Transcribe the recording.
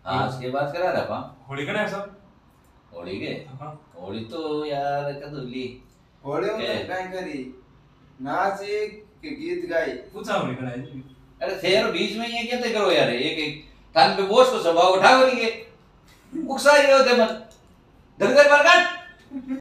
आज के बात करा रहा होली का ना सब होली के हाँ होली तो यार कदुली होली में के? काय करी नाची के गीत गाई पूछा होली का ना अरे थेर बीच में ये क्या करो यार एक एक थान पे बोझ को स्वभाव उठा करेंगे उकसा ये होते मत धर धर पर काट